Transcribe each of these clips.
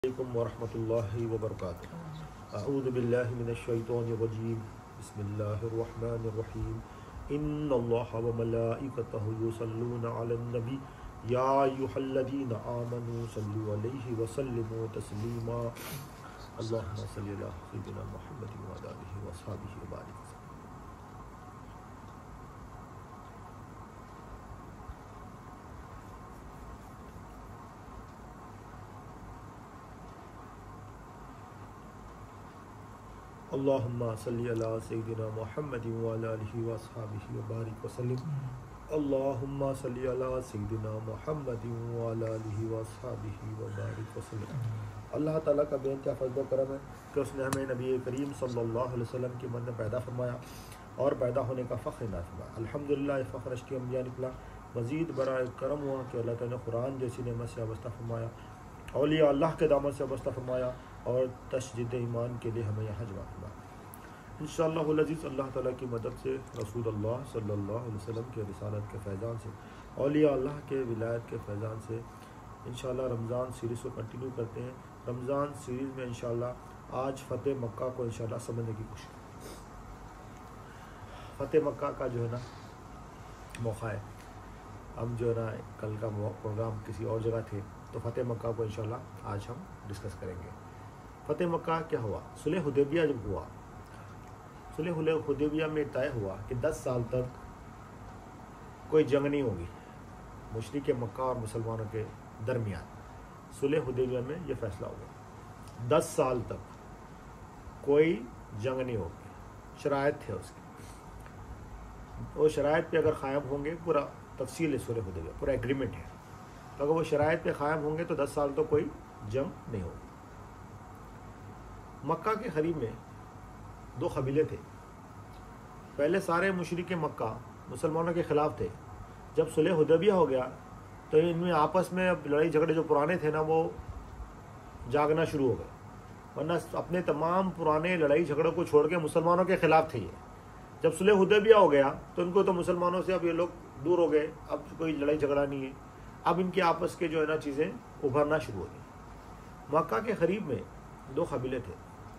अलैकुम वरहमतुल्लाहि वबरकातुहू। अऊज़ु बिल्लाहि मिनश शैतानिर रजीम। बिस्मिल्लाहिर रहमानिर रहीम। इन्नल्लाहा व मलाइकतहु युसल्लूना अलन नबी या अय्युहल्लज़ीना आमनू सल्लु अलैहि व सल्लिमू तस्लीमा। अल्लाहुम्मा सल्लि अला सय्यिदिना मुहम्मदिन व अला आलिहि व अस्हाबिहि व बारिक वसल्लम। अल्लाहुम्मा सल्लि अला सय्यिदिना मुहम्मदिन व अला आलिहि व अस्हाबिहि व बारिक वसल्लम। अल्लाहुम्मा सल्लि अला सय्यिदिना मुहम्मदिन व अला आलिहि व अस्हाबिहि व बारिक वसल्लम। अल्लाह ताला का बेइंतहा फज़्ल व करम है कि उसने हमें नबी करीम सल्लल्लाहु अलैहि वसल्लम की मन में पैदा फरमाया और पैदा होने का फ़ख्र इनात फरमाया। अल्हम्दुलिल्लाह, ये फ़ख्र अश्की अम्बिया निकला। मज़ीद बराए करम हुआ कि अल्लाह ताला ने कुरान जैसी नेमत से वाबस्ता फरमाया, औलिया अल्लाह के दामन से वाबस्ता फरमाया और तशदीद ईमान के लिए हमें यहाँ जमा फरमाया। इंशाअल्लाहुल अज़ीज़ अल्लाह ताला की मदद से रसूलुल्लाह सल्लल्लाहु अलैहि वसल्लम के रिसालत के फैज़ान से, औलिया अल्लाह के विलायत के फैज़ान से इंशाअल्लाह रमज़ान सीरीज़ को कंटिन्यू करते हैं। रमज़ान सीरीज़ में इंशाअल्लाह आज फ़तेह मक्का को इंशाअल्लाह समझने की कोशिश। फ़तेह मक्का का जो है ना मौका है, हम जो है ना कल का प्रोग्राम किसी और जगह थे, तो फ़तेह मक्का को इंशाअल्लाह आज हम डिस्कस करेंगे। फ़तेह मक्का क्या हुआ? सुलह हुदैबिया जब हुआ, सुलह हुदैबिया में तय हुआ कि 10 साल तक कोई जंग नहीं होगी मुशरिक मक्का और मुसलमानों के दरमियान। सुलह हुदैबिया में यह फैसला हुआ 10 साल तक कोई जंग नहीं होगी। शराइत थे उसकी, वो शराइत पे अगर क़ायम होंगे, पूरा तफसील है सुलह हुदैबिया, पूरा एग्रीमेंट है, तो अगर वो शराइत पे क़ायम होंगे तो 10 साल तो कोई जंग नहीं होगी। मक्का के करीब में 2 कबीले थे। पहले सारे मुशरिक मक्का मुसलमानों के ख़िलाफ़ थे। जब सुलह हुदैबिया हो गया तो इनमें आपस में अब लड़ाई झगड़े जो पुराने थे ना, वो जागना शुरू हो गए, वरना अपने तमाम पुराने लड़ाई झगड़ों को छोड़ के मुसलमानों के ख़िलाफ़ थे ये। जब सुलह हुदैबिया हो गया तो इनको तो मुसलमानों से अब ये लोग दूर हो गए, अब कोई लड़ाई झगड़ा नहीं है। अब इनके आपस के जो है ना चीज़ें उभरना शुरू हो गई। मक्का के करीब में 2 कबीले थे,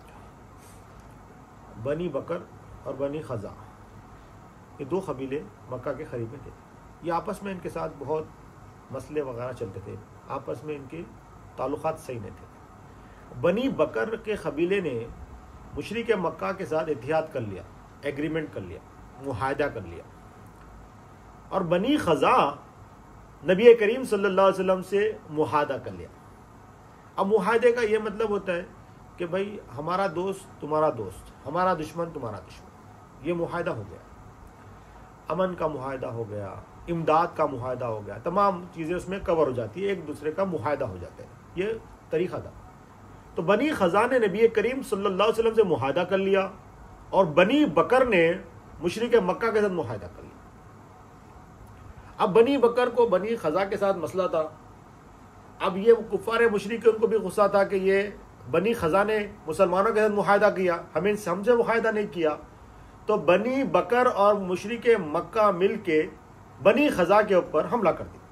बनी बकर और बनी खज़ा। ये 2 कबीले मक्का के करीब में थे। ये आपस में इनके साथ बहुत मसले वगैरह चलते थे, आपस में इनके ताल्लुकात सही नहीं थे। बनी बकर के कबीले ने मुशरिक मक्का के साथ इत्तिहाद कर लिया, एग्रीमेंट कर लिया, मुआहदा कर लिया, और बनी खज़ा नबी करीम सल्लल्लाहु अलैहि वसल्लम से मुआहदा कर लिया। अब मुआहदे का ये मतलब होता है कि भाई हमारा दोस्त तुम्हारा दोस्त, हमारा दुश्मन तुम्हारा दुश्मन, ये मुआहदा हो गया। अमन का मुआहदा हो गया, इमदाद का मुआहदा हो गया, तमाम चीज़ें उसमें कवर हो जाती है, एक दूसरे का मुआहदा हो जाता है। ये तरीक़ा था। तो बनी खज़ा ने नबी करीम सल्लल्लाहु अलैहि वसल्लम से मुआहदा कर लिया और बनी बकर ने मुशरिक मक्का के साथ मुआहदा कर लिया। अब बनी बकर को बनी खज़ा के साथ मसला था। अब ये कुफ़ार मुशरिक, उनको भी गुस्सा था कि ये बनी खज़ा ने मुसलमानों के साथ मुआहदा किया, हमसे मुआहदा नहीं किया। तो बनी बकर और मुशरिक मक्का मिल के बनी खज़ा के ऊपर हमला कर दिया,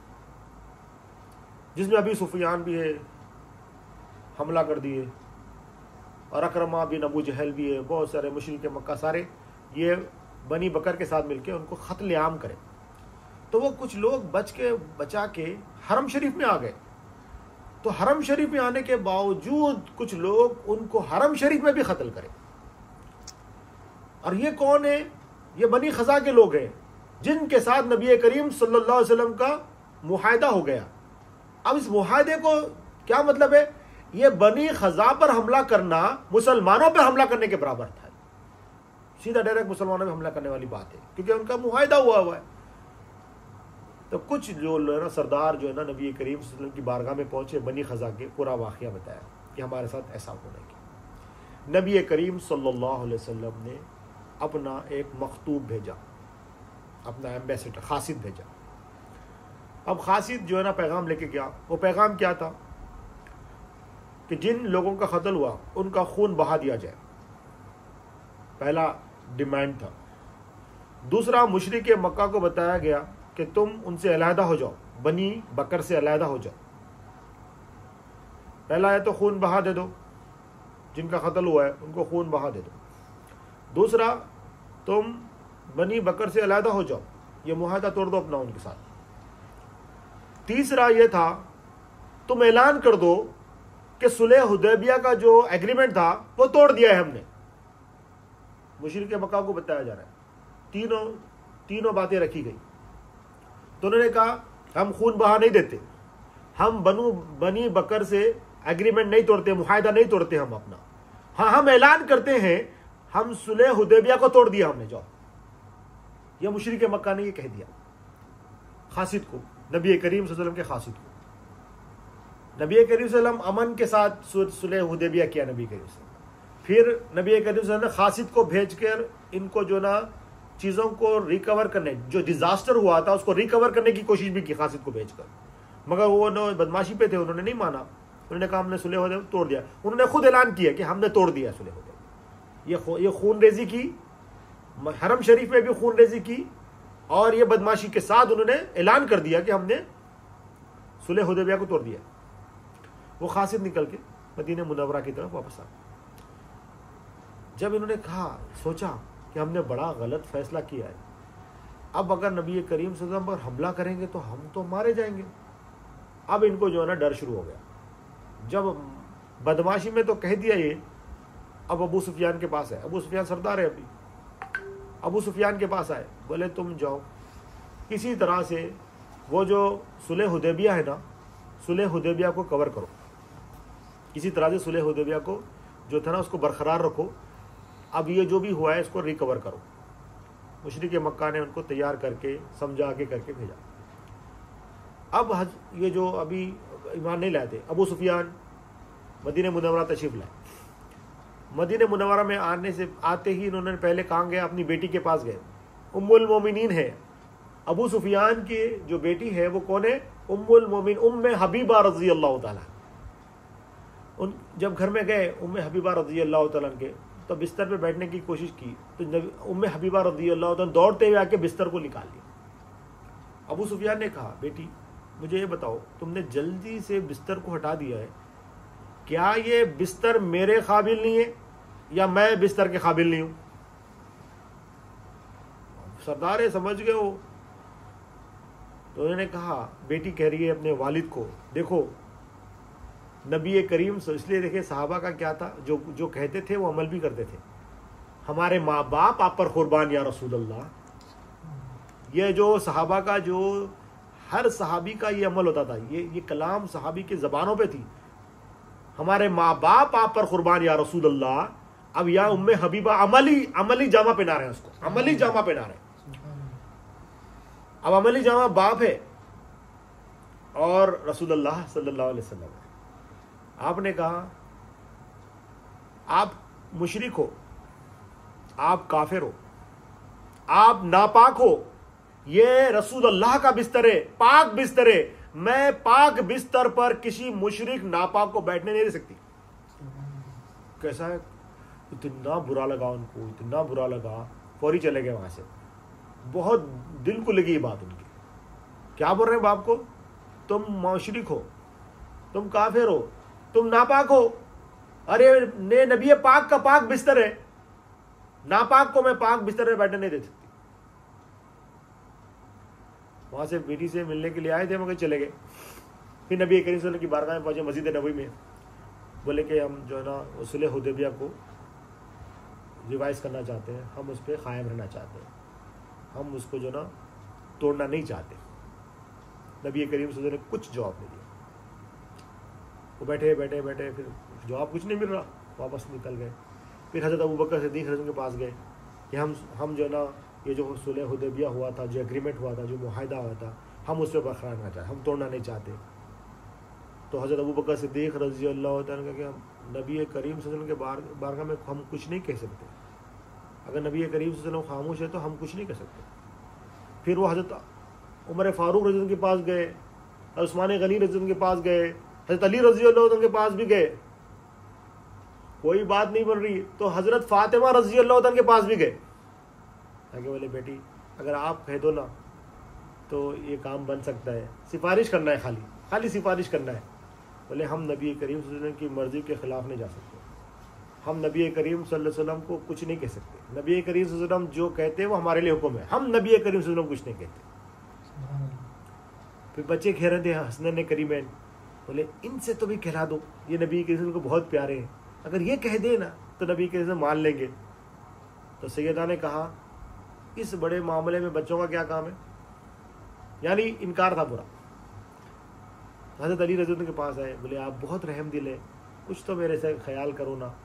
जिसमें अभी सुफियान भी है, हमला कर दिए, और अकरमा बिन अबू जहल भी है, बहुत सारे मुशरिक मक्का सारे ये बनी बकर के साथ मिलके उनको क़त्ल आम करें। तो वो कुछ लोग बचा के हरम शरीफ में आ गए। तो हरम शरीफ में आने के बावजूद कुछ लोग उनको हरम शरीफ में भी कत्ल करें। और ये कौन है? ये बनी खज़ा के लोग हैं जिनके साथ नबी करीम सल्लल्लाहु अलैहि वसल्लम का मुआहदा हो गया। अब इस मुआहदे को क्या मतलब है? ये बनी खज़ा पर हमला करना मुसलमानों पर हमला करने के बराबर था। सीधा डायरेक्ट मुसलमानों पर हमला करने वाली बात है, क्योंकि उनका मुआहदा हुआ है। तो कुछ जो सरदार जो है ना नबी करीम सल्लल्लाहु अलैहि वसल्लम की बारगाह में पहुंचे, बनी खज़ा के, पूरा वाक़या बताया कि हमारे साथ ऐसा होने की। नबी करीम सल्लल्लाहु अलैहि वसल्लम ने अपना एक मखतूब भेजा, अपना एम्बेसडर खासिद भेजा। अब खासिद जो है ना पैगाम लेके गया। वो पैगाम क्या था कि जिन लोगों का कत्ल हुआ उनका खून बहा दिया जाए, पहला डिमांड था। दूसरा, मुशरिक मक्का को बताया गया कि तुम उनसे अलहदा हो जाओ, बनी बकर से अलहदा हो जाओ। पहला है तो खून बहा दे दो, जिनका कत्ल हुआ है उनको खून बहा दे दो। दूसरा, तुम बनी बकर से अलहदा हो जाओ, ये मुआहदा तोड़ दो अपना उनके साथ। तीसरा ये था, तुम ऐलान कर दो कि सुलह हुदैबिया का जो एग्रीमेंट था वो तोड़ दिया है हमने। मुशरिक मक्का को बताया जा रहा है, तीनों बातें रखी गई। तो उन्होंने कहा हम खून बहा नहीं देते, हम बनी बकर से एग्रीमेंट नहीं तोड़ते, मुआहदा नहीं तोड़ते हम अपना। हाँ, हम ऐलान करते हैं हम सुलह हुदैबिया को तोड़ दिया हमने। जाओ, यह मुशरिक मक्का ने ये कह दिया खासिद को, नबी करीम सल्लल्लाहु अलैहि वसल्लम के खासिद को। नबी करीम सल्लल्लाहु अलैहि वसल्लम अमन के साथ सुलह हुदैबिया किया नबी करीम सल्लल्लाहु अलैहि वसल्लम। फिर नबी करीम सल्लल्लाहु अलैहि वसल्लम ने खासिद को भेजकर इनको जो ना चीज़ों को रिकवर करने, जो डिजास्टर हुआ था उसको रिकवर करने की कोशिश भी की खासिद को भेजकर, मगर वो न बदमाशी पे थे, उन्होंने नहीं माना। उन्होंने कहा हमने सुलह हुदैबिया तोड़ दिया। उन्होंने खुद ऐलान किया कि हमने तोड़ दिया सुलह हुदैबिया। ये खून रेजी की, हरम शरीफ में भी खून रेजी की, और ये बदमाशी के साथ उन्होंने ऐलान कर दिया कि हमने सुलह हुदैबिया को तोड़ दिया। वो खासिद निकल के मदीना मुनव्वरा की तरफ वापस आ। जब इन्होंने कहा, सोचा कि हमने बड़ा गलत फैसला किया है, अब अगर नबी करीम सल्लल्लाहु अलैहि वसल्लम पर हमला करेंगे तो हम तो मारे जाएंगे। अब इनको जो है ना डर शुरू हो गया। जब बदमाशी में तो कह दिया ये, अब अबू सुफियान के पास है, अबू सुफियान सरदार है अभी, अबू सुफियान के पास आए, बोले तुम जाओ किसी तरह से वो जो सुलह हुदैबिया है ना, सुलह हुदैबिया को कवर करो, किसी तरह से सुलह हुदैबिया को जो था ना उसको बरकरार रखो, अब ये जो भी हुआ है इसको रिकवर करो। मुशरिक मक्का ने उनको तैयार करके समझा के करके भेजा। अब ये जो अभी ईमान नहीं लाए थे, अबू सुफियान मदीना मुनव्वरा तशरीफ लाए। मदीना मुनव्वरा में आते ही इन्होंने पहले कहाँ गए, अपनी बेटी के पास गए। उम्मुल मोमिनीन है, अबू सुफियान की जो बेटी है वो कौन है, उम्मुल मोमिन उम्मे हबीबा रज़ी अल्लाह ताला। जब घर में गए उम्मे हबीबा रज़ी अल्लाह ताला के, तो बिस्तर पे बैठने की कोशिश की तो उम्मे हबीबा रज़ी अल्लाह ताला दौड़ते हुए आके बिस्तर को निकाल लिया। अबू सुफियान ने कहा, बेटी मुझे ये बताओ, तुमने जल्दी से बिस्तर को हटा दिया है, क्या ये बिस्तर मेरे काबिल नहीं है या मैं बिस्तर के काबिल नहीं हूं? सरदार समझ गए हो। तो उन्होंने कहा, बेटी कह रही है अपने वालिद को, देखो नबी करीम, इसलिए देखिए सहाबा का क्या था, जो कहते थे वो अमल भी करते थे। हमारे माँ बाप आप पर कुर्बान या रसूल अल्लाह। ये जो सहाबा का, जो हर सहाबी का ये अमल होता था, ये कलाम सहाबी के ज़बानों पे थी। हमारे माँ बाप आप पर कुर्बान या रसूल अल्लाह। अब या उम्मे हबीबा अमली जामा पहना रहे हैं उसको, अमली जामा पहना रहे हैं। अब अमली जामा बाप है और रसूल अल्लाह सल्लल्लाहु अलैहि वसल्लम है। आपने कहा आप मुशरिक हो, आप काफिर हो, आप नापाक हो, ये रसूल अल्लाह का बिस्तर है, पाक बिस्तर है, मैं पाक बिस्तर पर किसी मुशरिक नापाक को बैठने नहीं दे सकती। कैसा है, इतना बुरा लगा उनको, इतना बुरा लगा, फौरी चले गए वहां से। बहुत दिल को लगी ये बात उनकी। क्या बोल रहे हैं बाप को, तुम मुशरिक हो, तुम काफिर हो, तुम नापाक हो। अरे ने नबी पाक का पाक बिस्तर है, नापाक को मैं पाक बिस्तर में बैठने नहीं दे सकती। वहां से बेटी से मिलने के लिए आए थे, मगर चले गए। फिर नबी करीम सल्लल्लाहु अलैहि वसल्लम की बारगाह में पहुंचे, मस्जिद नबवी में। बोले कि हम जो है ना सुलह हुदैबिया को रिवाइज करना चाहते हैं, हम उस पर कायम रहना चाहते हैं, हम उसको जो ना तोड़ना नहीं चाहते। नबी करीम सल्लल्लाहु अलैहि वसल्लम ने कुछ जवाब नहीं दिया। वो बैठे बैठे बैठे, फिर जवाब कुछ नहीं मिल रहा, वापस निकल गए। फिर हज़रत अबू बकर सिद्दीक़ रज़ी अल्लाह के पास गए कि हम जो ना ये जो सुलह हुदैबिया हुआ था, जो एग्रीमेंट हुआ था, जो मुआहदा हुआ था, हम उस पर बरकरार रहना चाहते, हम तोड़ना नहीं चाहते। तो हज़रत अबू बकर सिद्दीक़ रज़ी अल्लाह तआला के नबी करीम सल्लल्लाहु अलैहि वसल्लम के बारगाह में हम कुछ नहीं कह सकते। अगर नबी करीम सल्लल्लाहु अलैहि वसल्लम खामोश है तो हम कुछ नहीं कह सकते। फिर वो हज़रत उमर फ़ारूक रज़ी अल्लाह के पास गए, उस्मान गनी रज़ी अल्लाह के पास गए, हज़रत अली रज़ी अल्लाह के पास भी गए, कोई बात नहीं बन रही। तो हज़रत फ़ातिमा रज़ी अल्लाह के पास भी गए, आगे बोले बेटी अगर आप कह दो ना तो ये काम बन सकता है, सिफारिश करना है, खाली सिफारिश करना है। बोले हम नबी करीम सल्लल्लाहु अलैहि वसल्लम की मर्ज़ी के ख़िलाफ़ नहीं जा सकते, हम नबी करीम सल्लल्लाहु अलैहि वसल्लम को कुछ नहीं कह सकते, नबी करीम सल्लल्लाहु अलैहि वसल्लम जो कहते हैं वो हमारे लिए हुक्म है, हम नबी करीम सल्लल्लाहु अलैहि वसल्लम कुछ नहीं कहते। फिर बच्चे कह रहे थे हसनैन करीमैन, बोले इनसे तो भी कहला दो, ये नबी करीम सल्लल्लाहु अलैहि वसल्लम को बहुत प्यारे हैं, अगर ये कह दे ना तो नबी करीम से मान लेंगे। तो सैयदा ने कहा इस बड़े मामले में बच्चों का क्या काम है, यानी इनकार था पूरा। हज़रत अली रज़ी अल्लाह के पास आए, बोले आप बहुत रहम दिल है, कुछ तो मेरे से ख्याल करो ना।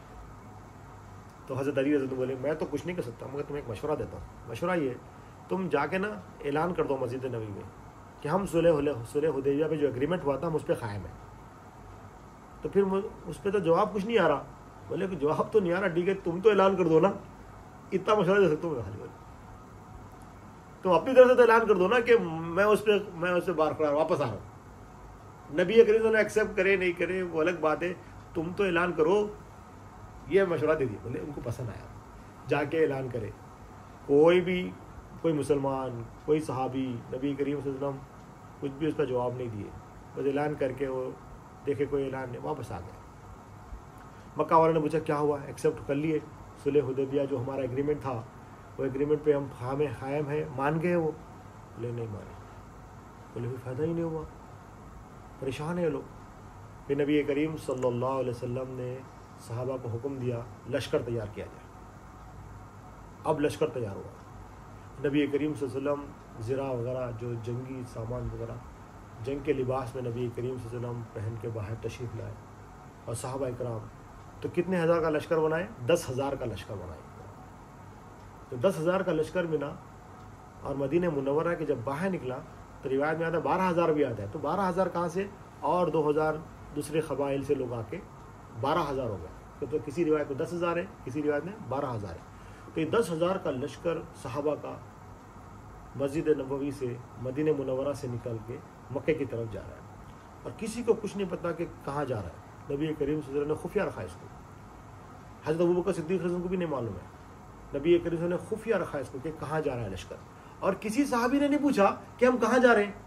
तो हज़रत अली रज़ी अल्लाह बोले मैं तो कुछ नहीं कर सकता, मगर तुम्हें एक मशवरा देता हूँ। मशवरा ये, तुम जाके ना ऐलान कर दो मस्जिद नबी में कि हम सुलह हुदैबिया पे जो एग्रीमेंट हुआ था हम उस पर कायम है। तो फिर उस पर तो जवाब कुछ नहीं आ रहा। बोले कि जवाब तो नहीं आ रहा, ठीक है तुम तो ऐलान कर दो ना, इतना मशवरा दे सकता हूँ खाली। तुम अपनी तरफ से तो ऐलान कर दो ना कि मैं उस पर बारकरार वापस आ रहा हूँ। नबी करीम ने एक्सेप्ट करे नहीं करे वो अलग बात है, तुम तो ऐलान करो। ये मशवरा दे दिया। बोले उनको पसंद आया, जाके ऐलान करे। कोई मुसलमान, कोई सहाबी नबी करीम सल्लल्लाहु अलैहि वसल्लम कुछ भी उसका जवाब नहीं दिए, बस ऐलान करके वो देखे कोई ऐलान नहीं, वापस आ गए। मक्का वालों ने पूछा क्या हुआ, एक्सेप्ट कर लिए सुलह हुदैबिया जो हमारा एग्रीमेंट था, वो एग्रीमेंट पे हम कायम है, मान गए वो? बोले नहीं माने। बोले कोई फ़ायदा ही नहीं हुआ, परेशान है लोग। फिर नबी करीम सल्लल्लाहु अलैहि वसल्लम ने सहाबा को हुक्म दिया लश्कर तैयार किया जाए। अब लश्कर तैयार हुआ। नबी करीम सल्लल्लाहु अलैहि वसल्लम ज़रा वगैरह जो जंगी सामान वगैरह जंग के लिबास में नबी करीम सल्लल्लाहु अलैहि वसल्लम पहन के बाहर तशरीफ़ लाए, और सहाबा इकराम तो कितने हज़ार का लश्कर बनाए? 10,000 का लश्कर बनाए। तो 10,000 का लश्कर मिला, और मदीने मुनव्वरा के जब बाहर निकला तो रिवायत में आता है 12,000 भी आता है। तो 12,000 कहाँ से, और 2,000 दूसरे क़बाइल से लोग आके 12,000 हो गया। तो किसी रिवायत में 10,000 है, किसी रिवायत में 12,000 है। तो ये 10,000 का लश्कर सहाबा का मस्जिद नबवी से मदीने मुनव्वरा से निकल के मक्के की तरफ जा रहा है, और किसी को कुछ नहीं पता कि कहाँ जा रहा है। नबी करीम सल्लल्लाहु अलैहि वसल्लम ने खुफिया रखा इसको, हज़रत अबू बकर सिद्दीक़ रज़ी को भी नहीं मालूम है। नबी करीम सल्लल्लाहु अलैहि वसल्लम ने खुफिया रखा इसको कि कहाँ जा रहा है लश्कर, और किसी सहाबी ने नहीं पूछा कि हम कहाँ जा रहे हैं,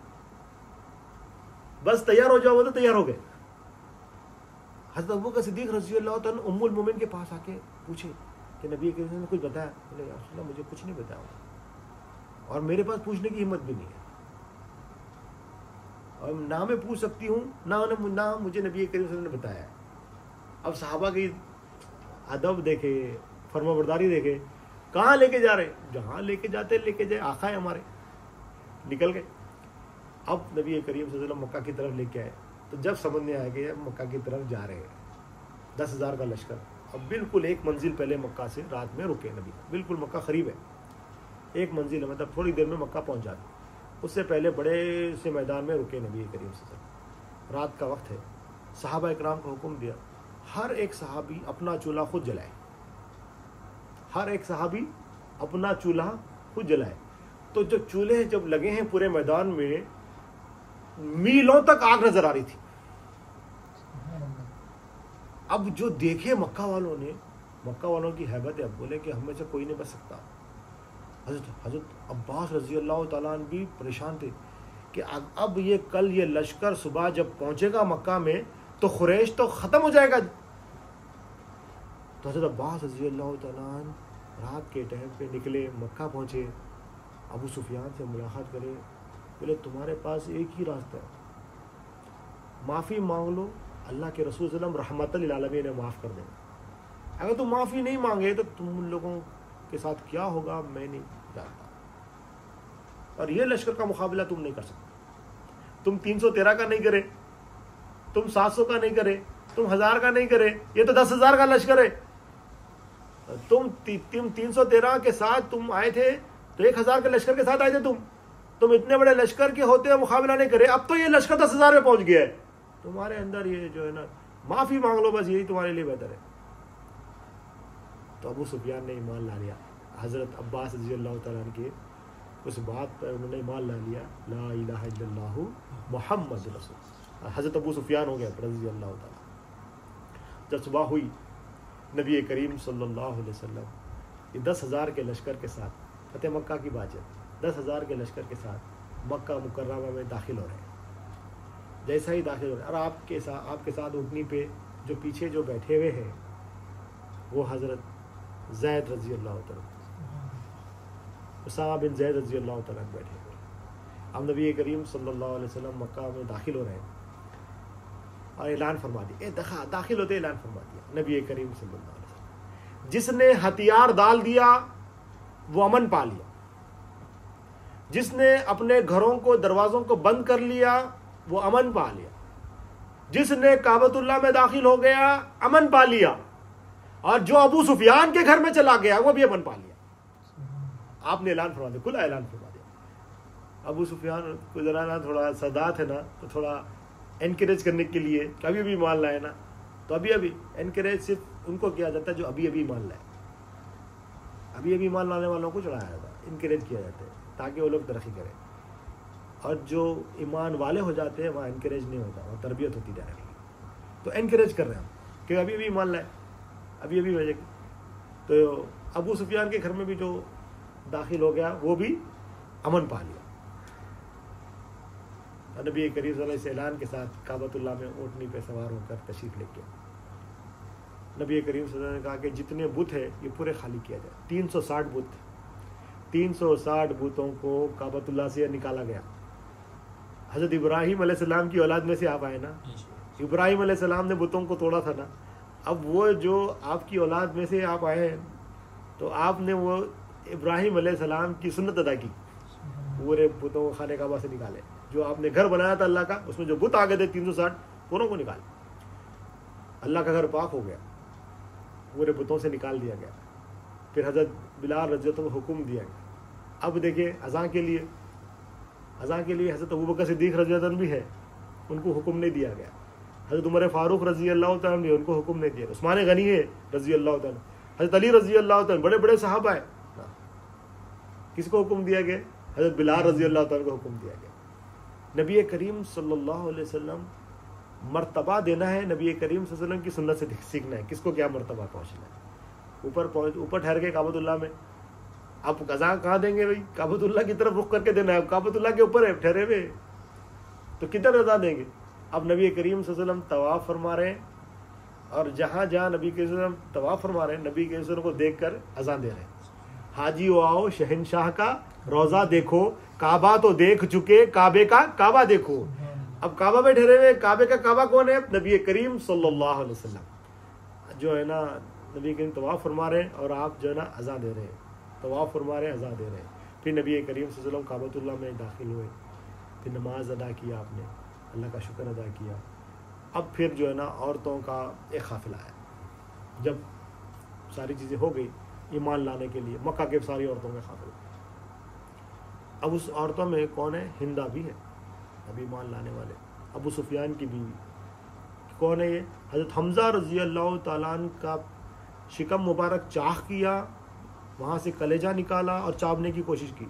बस तैयार हो जाओ, वो तो तैयार हो गए। हज़रत अबू बकर सिद्दीक़ रज़ी अल्लाह तआला अन्हु उम्मुल मोमिन के पास आके पूछे कि नबी करीम ने कुछ बताया? बोले या रसूल अल्लाह मुझे कुछ नहीं बताया, और मेरे पास पूछने की हिम्मत भी नहीं है, और ना मैं पूछ सकती हूँ ना मुझे नबी करीम ने बताया। अब सहाबा की अदब देखे, फरमाबरदारी देखे, कहाँ लेके जा रहे, जहाँ लेके जाते लेके जाए, आका है हमारे। निकल गए। अब नबी करीम सल्लल्लाहु अलैहि वसल्लम मक्का की तरफ लेके आए, तो जब समझ में आया कि मक्का की तरफ जा रहे हैं, 10,000 का लश्कर। अब बिल्कुल एक मंजिल पहले मक्का से रात में रुके नबी, बिल्कुल मक्का करीब है, एक मंजिल है, मतलब थोड़ी देर में मक्का पहुँच जाते। उससे पहले बड़े से मैदान में रुके नबी करीम सल्लल्लाहु अलैहि वसल्लम। रात का वक्त है, सहाबा इकराम को हुक्म दिया हर एक सहाबी अपना चूल्हा खुद जलाए, हर एक सहाबी अपना चूल्हा खुद जलाए। तो जो चूल्हे जब लगे हैं पूरे मैदान में, मीलों तक आग नजर आ रही थी। अब जो देखे मक्का वालों की हैबत है, अब बोले कि हमें से कोई नहीं बच सकता। हजरत अब्बास रजी अल्लाह तआला अन्हु भी परेशान थे कि अब ये कल ये लश्कर सुबह जब पहुंचेगा मक्का में तो खुरैश तो ख़त्म हो जाएगा। तो हजरत अब्बास रजी अल्लाह तआला अन्हु रात के टाइम पे निकले, मक्का पहुँचे, अबू सुफियान से मुलाकात करे। बोले तुम्हारे पास एक ही रास्ता है, माफ़ी मांग लो, अल्लाह के रसूल सल्लल्लाहु अलैहि वसल्लम रहमतुल लिल आलमीन माफ़ कर देंगे। अगर तुम माफ़ी नहीं मांगे तो तुम लोगों के साथ क्या होगा मैं नहीं जानता, और ये लश्कर का मुकाबला तुम नहीं कर सकते। तुम 313 का नहीं करे, तुम 700 का नहीं करे, तुम 1000 का नहीं करे, ये तो 10,000 का लश्कर है। तुम 313 के साथ तुम आए थे तो 1,000 के लश्कर के साथ आए थे। तुम इतने बड़े लश्कर के होते हुए मुकाबला नहीं करे, अब तो ये लश्कर 10,000 में पहुंच गया है। तुम्हारे अंदर ये जो है ना, माफ़ी मांग लो, बस यही तुम्हारे लिए बेहतर है। तो अबू सुफियान ने ईमान ला लिया हज़रत अब्बास रज़ी अल्लाह तआला अन्हु के उस बात पर, उन्होंने ईमान ला लिया ला इलाहा इल्लल्लाहु मुहम्मद रसूल। हज़रत अबू सुफियान हो गया रज़ी अल्लाह तआला। जब सुबह हुई, नबी करीम सल्लल्लाहु अलैहि वसल्लम ये 10,000 के लश्कर के साथ, फतेह मक्का की बात है, 10,000 के लश्कर के साथ मक्का मुकर्रमा में दाखिल हो रहे हैं। जैसा ही दाखिल हो, और आपके साथ ऊँटनी पे जो पीछे जो बैठे हुए हैं वो हज़रत ज़ैद रज़ी अल्लाह तआला, उसामा बिन ज़ैद रज़ी अल्लाह तआला बैठे हुए। अब नबी करीम सल्लल्लाहु अलैहि वसल्लम मक्का में दाखिल हो रहे हैं और ऐलान फरमा दिया, दाखिल होते ऐलान फरमा दिया नबी करीम सल्लल्लाहु अलैहि वसल्लम, जिसने हथियार डाल दिया वो अमन पा लिया, जिसने अपने घरों को दरवाज़ों को बंद कर लिया वो अमन पा लिया, जिसने काबतुल्लाह में दाखिल हो गया अमन पा लिया, और जो अबू सुफियान के घर में चला गया वो भी अमन पा लिया। आपने ऐलान फरमा दिया, खुला ऐलान फरमा दिया। अबू सुफियान को जरा ना थोड़ा सदात है ना, तो थोड़ा एनकरेज करने के लिए कभी भी मान लाए ना, तो अभी एनकरेज सिर्फ उनको किया जाता है जो अभी मान लाए, अभी मान लाने वालों को चढ़ाया जाता है, इनकरेज किया जाता है ताकि वो लोग तरक्की करें। और जो ईमान वाले हो जाते हैं वहाँ इनकरेज नहीं होता, वहाँ तरबियत होती डायरेक्टली। तो इनकरेज कर रहे हैं हम कि अभी मान लाए, अभी वजह। तो अबू सुफियान के घर में भी जो दाखिल हो गया वो भी अमन पा लिया। नबी करीम सल्लल्लाहु अलैहि वसल्लम ऐलान के साथ काबतुल्लाह में ऊँटनी पे सवार होकर तशरीफ लेके नबी करीम सल्लल्लाहु अलैहि वसल्लम ने कहा कि जितने बुत है ये पूरे खाली किया जाए। 360 बुत, 360 बुतों को काबतुल्लाह से निकाला गया। हज़रत इब्राहिम अलैहिस्सलाम की औलाद में से आप आए ना, इब्राहिम अलैहिस्सलाम ने बुतों को तोड़ा था ना, अब वो जो आपकी औलाद में से आप आए हैं तो आपने वो इब्राहिम अलैहिस्सलाम की सुन्नत अदा की, पूरे बुतों को खाने काबा से निकाले। जो आपने घर बनाया था अल्लाह का, उसमें जो बुत आ गए थे 360 पूरों को निकाले। अल्लाह का घर पाक हो गया, पूरे बुतों से निकाल दिया गया। फिर हज़रत बिलाल रज़ी अल्लाह को हुक्म दिया गया। अब देखिए अज़ान के लिए हज़रत अबू बकर सिद्दीक़ रज़ी अल्लाह भी है, उनको हुक्म नहीं दिया गया। हज़रत उमर फारूक रज़ी अल्लाह तआला ने उनको हुक्म नहीं दिया। उस्मान गनी है रज़ी अल्लाह तआला, हज़रत अली रज़ी अल्लाह तआला, बड़े बड़े सहाबा है, किसको हुक्म दिया गया? हज़रत बिलाल रज़ी अल्लाह तआला को हुक्म दिया गया। नबी करीम सल्लल्लाहु अलैहि वसल्लम मर्तबा देना है, नबी करीम सल्लल्लाहु अलैहि वसल्लम की सुन्नत से सीखना है। किसको क्या मर्तबा पहुँचना है? ऊपर ठहर के काबतुल्लाह में आप अज़ान कहाँ देंगे भाई? काबतुल्लाह की तरफ रुख करके देना है, काबतुल्लाह के ऊपर है ठहरे हुए, तो किधर अज़ान देंगे? अब नबी करीम सल्लल्लाहु अलैहि वसल्लम तवाफ़ फरमा रहे हैं, और जहाँ जहाँ नबी करीम सल्लल्लाहु अलैहि वसल्लम तवाफ़ फरमा रहे हैं, नबी करीम सल्लल्लाहु अलैहि वसल्लम को देख कर अज़ान दे रहे हैं। हाजी ओ आओ शहनशाह का रोज़ा देखो, काबा तो देख चुके, काबे का काबा देखो। अब काबा में ठहरे हुए, काबे का काबा कौन है? नबी करीम सल्लल्लाहु अलैहि वसल्लम जो है ना, नबी करीम तवाफ़ फरमा रहे हैं और आप जो है ना अज़ान दे रहे हैं, तवाफ़ फरमा रहे हैं, अज़ान दे रहे हैं। फिर नबी करीम सल्लल्लाहु अलैहि वसल्लम काबतुल्लाह में दाखिल हुए, फिर नमाज अदा किया, आपने अल्लाह का शुक्र अदा किया। अब फिर जो है ना औरतों का एक काफ़िला है। जब सारी चीज़ें हो गई ईमान लाने के लिए, मक्का के सारी औरतों का काफ़िला। अब उस औरतों में कौन है? हिंदा भी है, अभी ईमान लाने वाले, अबू सुफियान की बीवी। कौन है ये? हज़रत हमज़ा रज़ी अल्लाह तआला अन्हु का शिकम मुबारक चाह किया, वहाँ से कलेजा निकाला और चाबने की कोशिश की,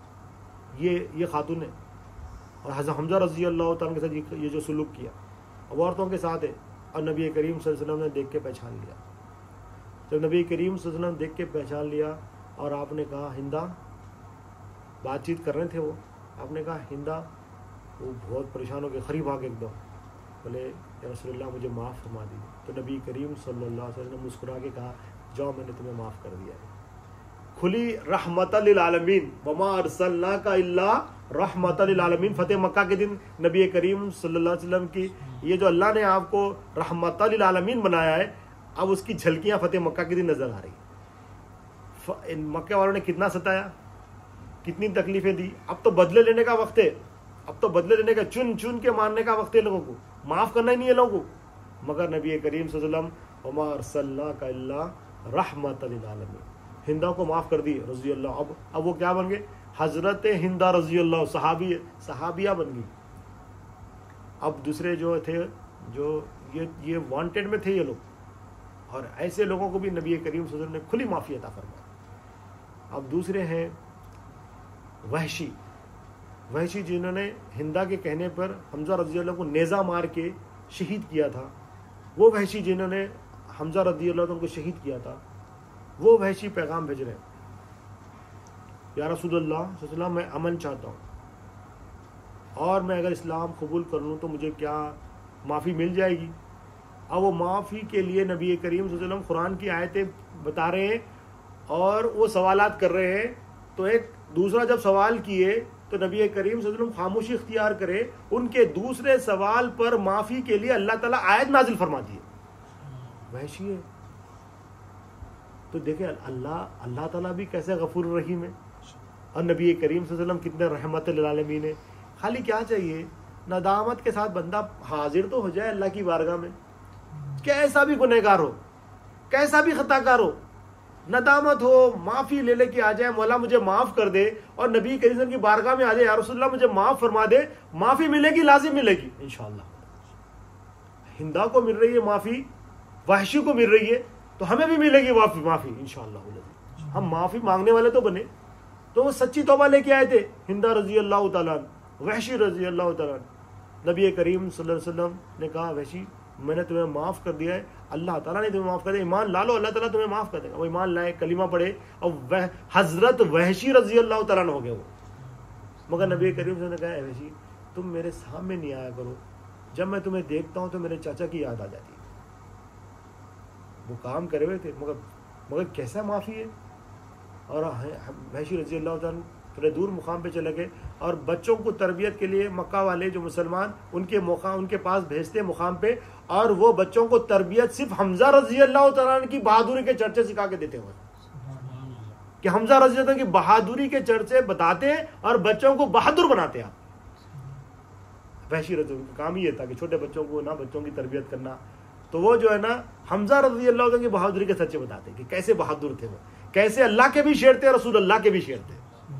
ये खातून है। और हज़रत हमज़ा रज़ी अल्लाह तआला के साथ ये जो सुलूक किया, अब औरतों के साथ है। और नबी करीम सल्लल्लाहु अलैहि वसल्लम ने देख के पहचान लिया। जब नबी करीम सल्लल्लाहु अलैहि वसल्लम देख के पहचान लिया और आपने कहा हिंदा, बातचीत कर रहे थे वो, आपने कहा हिंदा, वो बहुत परेशान हो गए, करीब आ गए एकदम, बोले या रसूलल्लाह मुझे माफ़ फरमा दीजिए। तो नबी करीम सल्लल्लाहु अलैहि वसल्लम ने मुस्कुरा के कहा जाओ मैंने तुम्हें माफ़ कर दिया है। खुली रहमतल लिल आलमीन वमा अरसलनाका इल्ला रहमतल लिल आलमीन। फतेह मक्का के दिन नबी करीम सल्लल्लाहु अलैहि वसल्लम की ये जो अल्लाह ने आपको रहमतल लिल आलमीन बनाया है, अब उसकी झलकियाँ फतेह मक्का के दिन नजर आ रही। मक्के वालों ने कितना सताया, कितनी तकलीफें दी। अब तो बदले लेने का वक्त है, अब तो बदले लेने का, चुन चुन के मारने का वक्त है लोगों को, माफ़ करना ही नहीं है लोगों को। मगर नबी करीम सल्लल्लाहु अलैहि वसल्लम वमा अरसलनाका इल्ला रहमतल लिल आलमीन, हिंदा को माफ़ कर दी रज़ी अल्लाह। अब वो क्या बन गए? हज़रत हिंदा रज़ी अल्लाह, सहाबिया बन गई। अब दूसरे जो थे, जो ये वांटेड में थे ये लोग, और ऐसे लोगों को भी नबी करीम सल्लल्लाहु अलैहि वसल्लम ने खुली माफ़ी अता फरमाई। अब दूसरे हैं वहशी जिन्होंने हिंदा के कहने पर हमज़ा रज़ी अल्लाह को नेज़ा मार के शहीद किया था। वो वहशी जिन्होंने हमज़ा रज़ी अल्लाह को शहीद किया था, वो वहशी पैगाम भेज रहे हैं, या रसूलल्लाह सल्लल्लाहु अलैहि वसल्लम मैं अमन चाहता हूँ, और मैं अगर इस्लाम कबूल कर लूँ तो मुझे क्या माफ़ी मिल जाएगी। अब वो माफ़ी के लिए नबी करीम सल्लल्लाहु अलैहि वसल्लम कुरान की आयतें बता रहे हैं और वो सवालात कर रहे हैं। तो एक दूसरा जब सवाल किए तो नबी करीम सल्लल्लाहु अलैहि वसल्लम खामोशी इख्तियार करे, उनके दूसरे सवाल पर माफ़ी के लिए अल्लाह ताला आयत नाजिल फरमा दिए। वहशी है तो देखे अल्लाह ताला भी कैसे गफूर रहीम है और नबी करीम सल्लल्लाहु अलैहि वसल्लम कितने रहमत लिल आलमीन है। खाली क्या चाहिए, नदामत के साथ बंदा हाजिर तो हो जाए अल्लाह की बारगाह में, कैसा भी गुनहगार हो, कैसा भी खताकार हो, नदामत हो, माफ़ी ले लेके आ जाए, मौला मुझे माफ़ कर दे, और नबी करीम सल्लल्लाहु अलैहि वसल्लम की बारगाह में आ जाए, या रसूलुल्लाह मुझे माफ़ फरमा दे, माफ़ी मिलेगी, लाजिम मिलेगी इंशाअल्लाह। हिंदा को मिल रही है माफ़ी, वहशी को मिल रही है, तो हमें भी मिलेगी माफ़ी इंशाअल्लाह। हम माफ़ी मांगने वाले तो बने, तो वो सच्ची तौबा लेके आए थे। हिंदा रजी अल्लाह तआला, वहशी रजी अल्लाह तआला। नबी करीम सल्लल्लाहु अलैहि वसल्लम ने कहा, वहशी मैंने तुम्हें माफ़ कर दिया है, अल्लाह ताला ने तुम्हें माफ़ कर दिया, ईमान ला लो, अल्लाह ताला तुम्हें माफ़ कर देगा। वो ईमान लाए, कलीमा पढ़े, और वह हज़रत वहशी रजी अल्लाह तआला हो गए वो। मगर नबी करीम ने कहा, वहशी तुम मेरे सामने नहीं आया करो, जब मैं तुम्हें देखता हूँ तो मेरे चाचा की याद आ जाती है। वो काम करे हुए थे, मगर कैसा माफ़ी है। और वहशी रजी अल्लाह तआला थोड़े दूर मुकाम पे चले गए, और बच्चों को तरबियत के लिए मक्का वाले जो मुसलमान उनके पास भेजते मुकाम पे, और वो बच्चों को तरबियत सिर्फ हमजा रजी अल्लाह तआला की बहादुरी के चर्चे सिखा के देते हुए, कि हमजा रजी अल्लाह की बहादुरी के चर्चे बताते हैं और बच्चों को बहादुर बनाते हैं। वहशी रजी का काम ही था कि छोटे बच्चों को ना, बच्चों की तरबियत करना। तो वो जो है ना, हमजा रजी अल्लाह तआला की बहादुरी के सच्चे बताते कि कैसे बहादुर थे वो, कैसे अल्लाह के भी शेर थे, रसूल अल्लाह के भी शेर थे।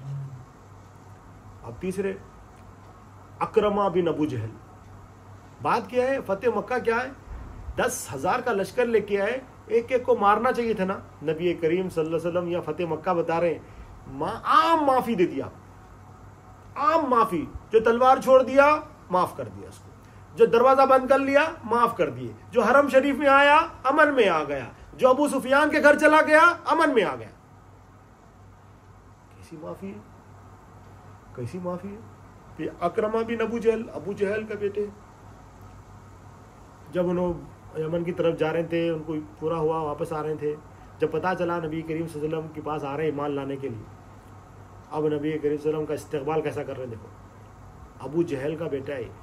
अब तीसरे, अकरमा बिन अबू जहल। बात क्या है, फतेह मक्का क्या है, 10,000 का लश्कर लेके आए, एक एक को मारना चाहिए था ना। नबी करीम सल्लल्लाहु अलैहि वसल्लम या फतेह मक्का बता रहे हैं, आम माफी दे दिया, आम माफी। जो तलवार छोड़ दिया माफ कर दिया उसको, जो दरवाजा बंद कर लिया माफ कर दिए, जो हरम शरीफ में आया अमन में आ गया, जो अबू सुफियान के घर चला गया अमन में आ गया। कैसी माफी है, कैसी माफी है। अकरमा बिन अबू जहल का बेटे, जब उन्होंने यमन की तरफ जा रहे थे, उनको पूरा हुआ, वापस आ रहे थे, जब पता चला नबी करीम सल्लल्लाहु अलैहि वसल्लम के पास आ रहे हैं ईमान लाने के लिए, अब नबी करीम सल्लल्लाहु अलैहि वसल्लम का इस्तकबाल कैसा कर रहे हैं। देखो, अबू जहल का बेटा है,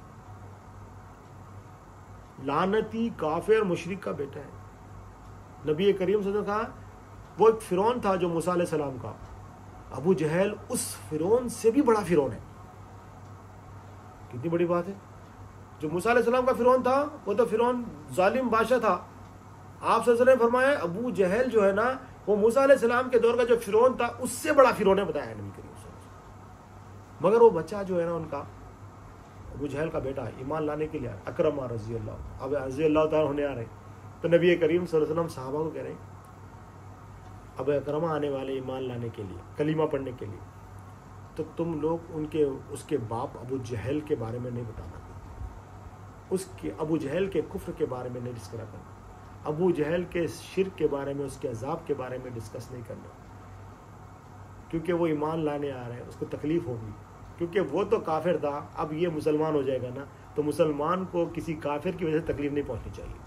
लानती काफिर मुशरिक का बेटा है। नबी करीम सल्लल्लाहु अलैहि वसल्लम का वो एक फिरौन था जो मूसा अलैहि सलाम का, अबू जहल उस फिरौन से भी बड़ा फिरौन है। कितनी बड़ी बात है, जो मूसा अलैहि सलाम का फिरौन था वो तो फिरौन जालिम बादशाह था। आप सल्लल्लाहु अलैहि वसल्लम ने फरमाया अबू जहल जो है ना, वो मूसा अलैहि सलाम के दौर का जो फिरौन था उससे बड़ा फिरौन है, बताया नबी करीम सल्लल्लाहु अलैहि वसल्लम। मगर वो बच्चा जो है ना उनका, अबू जहल का बेटा, ईमान लाने के लिए अकरमा रजी अल्लाह तआला होने आ रहे, तो नबी करीम सल्लल्लाहु अलैहि वसल्लम सहाबा को कह रहे हैं, अब अकरमा आने वाले ईमान लाने के लिए, कलीमा पढ़ने के लिए, तो तुम लोग उसके बाप अबू जहल के बारे में नहीं बताना, उसके अबू जहल के कुफ्र के बारे में नहीं डिस्कस करना, अबू जहल के शिर्क के बारे में, उसके अजाब के बारे में डिस्कस नहीं करना, क्योंकि वो ईमान लाने आ रहे हैं, उसको तकलीफ होगी, क्योंकि वो तो काफिर था, अब ये मुसलमान हो जाएगा ना, तो मुसलमान को किसी काफिर की वजह से तकलीफ नहीं पहुंचनी चाहिए।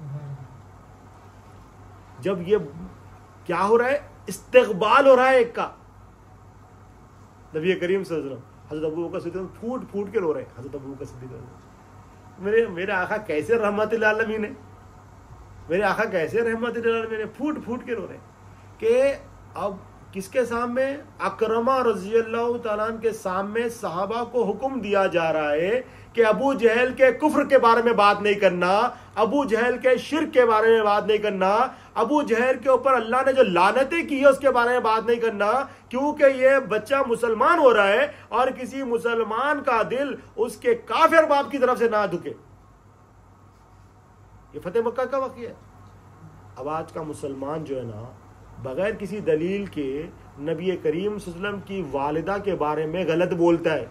जब ये क्या हो रहा है, इस्तकबाल हो रहा है एक का, नबी करीम सल्लल्लाहु अलैहि वसल्लम, हज़रत अबू बकर सिद्दीक़ फूट फूट के रो रहे हैं। हज़रत अबू बकर सिद्दीक़, मेरे आका कैसे रहमतुल आलमीन है, मेरे आका कैसे रहमतुल आलमीन है, फूट फूट के रो रहे हैं कि अब किसके सामने, अकरमा रज़ी अल्लाह तआला के सामने सहाबा को हुक्म दिया जा रहा है कि अबू जहल के कुफ्र के बारे में बात नहीं करना, अबू जहल के शिर्क के बारे में बात नहीं करना, अबू जहल के ऊपर अल्लाह ने जो लानतें की है उसके बारे में बात नहीं करना, क्योंकि ये बच्चा मुसलमान हो रहा है और किसी मुसलमान का दिल उसके काफिर बाप की तरफ से ना दुखे। ये फतेह मक्का का वाक़या है। अब आज का मुसलमान जो है ना, बगैर किसी दलील के नबी करीम सल्लल्लाहु अलैहि वसल्लम की वालिदा के बारे में गलत बोलता है।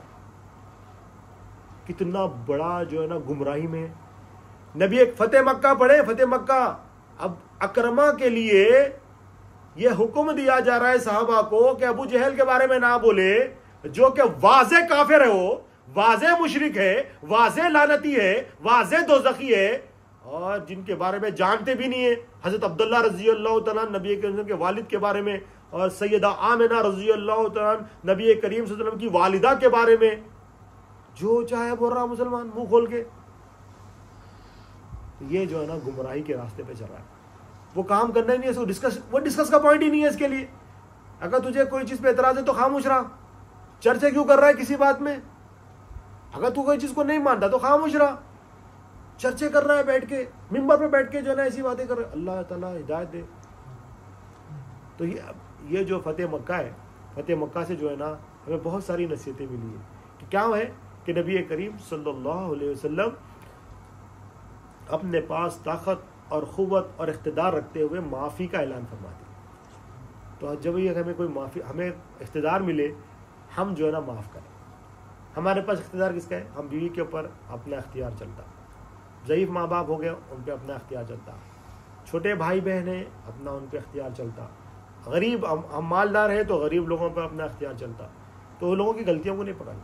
कितना बड़ा जो है ना गुमराही में। नबी एक फतेह मक्का पढ़े, फतेह मक्का, अब अकरमा के लिए यह हुक्म दिया जा रहा है साहबा को कि अबू जहल के बारे में ना बोले, जो कि वाज़े काफिर है, वो वाज़े मुशरिक है, वाज़े लानती है, वाज़े दोज़खी है, और जिनके बारे में जानते भी नहीं है। हजरत अब्दुल्ला रजी अल्लाह तआला नबी करीम के वालिद के बारे में, और सैयदा आमिना रजी अल्लाह तआला नबी करीम सल्लल्लाहु अलैहि वसल्लम की वालिदा के बारे में जो चाहे बोल रहा मुसलमान मुंह खोल के। ये जो है ना गुमराही के रास्ते पे चल रहा है, वो काम करना ही नहीं है, वो डिस्कस का पॉइंट ही नहीं है इसके लिए। अगर तुझे कोई चीज पे एतराज है तो खामोश रहा, चर्चा क्यों कर रहा है किसी बात में? अगर तू कोई चीज को नहीं मानता तो खामोश रहा, चर्चे कर रहा है बैठ के, मिंबर पे बैठ के जो है ना ऐसी बातें कर रहा है। अल्लाह ताला हिदायत दे। तो ये जो फतेह मक्का है, फतेह मक्का से जो है ना हमें बहुत सारी नसीहतें मिली है कि क्या है कि नबी करीम सल्लल्लाहु अलैहि वसल्लम अपने पास ताकत और क़ुव्वत और इख्तिदार रखते हुए माफ़ी का ऐलान फरमाते हैं। तो जब ये हमें कोई माफ़ी, हमें इख्तिदार मिले, हम जो है ना माफ़ करें। हमारे पास इख्तिदार किसका है? हम बीवी के ऊपर अपना इख्तियार चलता, ज़ईफ़ माँ बाप हो गए उन पर अपना इख्तियार चलता, छोटे भाई बहन हैं अपना उन पर इख्तियार चलता, गरीब हम मालदार हैं तो गरीब लोगों पर अपना इख्तियार चलता। तो वो लोगों की गलतियों को नहीं पकड़ना,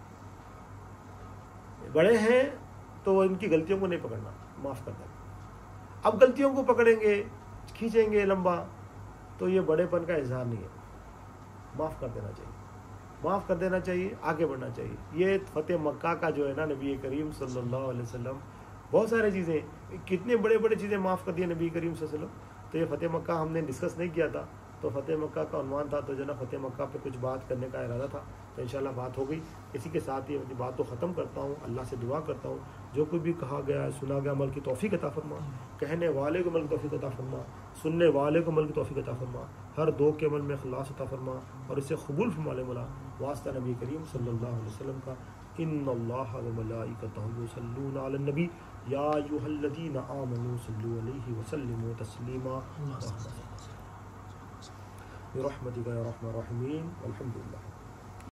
बड़े हैं तो इनकी गलतियों को नहीं पकड़ना, माफ़ कर देना। अब गलतियों को पकड़ेंगे, खींचेंगे लंबा, तो ये बड़ेपन का इजहार नहीं है। माफ़ कर देना चाहिए, माफ़ कर देना चाहिए, आगे बढ़ना चाहिए। ये फतेह मक्का का जो है ना नबी करीम सल्लल्लाहु अलैहि वसल्लम बहुत सारी चीज़ें, कितने बड़े बड़े चीज़ें माफ़ कर दिए नबी करीम सल्लल्लाहु अलैहि वसल्लम। तो ये फतेह मक्का हमने डिस्कस नहीं किया था, तो फतेह मक्का का उन्वान था, तो जो ना फतेह मक्का पे कुछ बात करने का इरादा था, तो इंशाल्लाह बात हो गई। इसी के साथ ही अपनी बात को ख़त्म करता हूँ। अल्लाह से दुआ करता हूँ जो कोई भी कहा गया सुना गया अमल की तौफीक अता फरमा, कहने वाले को अमल की तौफीक अता फरमा, सुनने वाले को अमल की तौफीक अता फरमा, हर दो के अमल में इखलास अता फरमा और इसे कबूल फरमा ले मौला। वास्ता नबी करीम सल्लल्लाहु अलैहि वसल्लम का। इन्नल्लाह व मलाइकतहु युसल्लूना अलन नबी या अय्युहल्लज़ीना आमनू सल्लू अलैहि व सल्लिमू तस्लीमा बिरहमतिका या रहमान रहीम। अल्हम्दुलिल्लाह।